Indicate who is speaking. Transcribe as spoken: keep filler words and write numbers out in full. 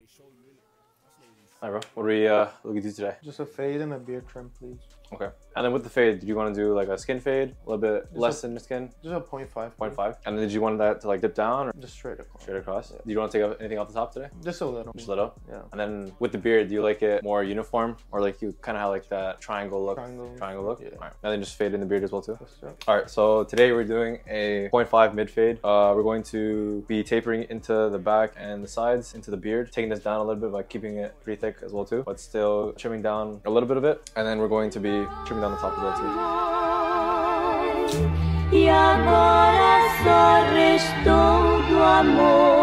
Speaker 1: Hi, bro. What are we uh, looking to do today?
Speaker 2: Just a fade and a beard trim, please.
Speaker 1: Okay. And then with the fade, did you want to do like a skin fade? A little bit
Speaker 2: Just
Speaker 1: less
Speaker 2: a,
Speaker 1: in the skin?
Speaker 2: Just a point five.
Speaker 1: point five. And then did you want that to like dip down or
Speaker 2: just straight across?
Speaker 1: Straight across?
Speaker 2: Yeah.
Speaker 1: Do you want to take anything off the top today?
Speaker 2: Just a little.
Speaker 1: Just a little?
Speaker 2: Yeah.
Speaker 1: And then with the beard, do you like it more uniform or like you kind of have like that triangle look?
Speaker 2: Triangle.
Speaker 1: Triangle look?
Speaker 2: Yeah.
Speaker 1: All right. And then just fade in the beard as well too?
Speaker 2: Yes, sir.
Speaker 1: All right. So today we're doing a point five mid fade. Uh, we're going to be tapering into the back and the sides, into the beard, taking this down a little bit by keeping it pretty thick as well too, but still trimming down a little bit of it. And then we're going to be trimming down the top as well too.
Speaker 3: Y agora só restou do amor.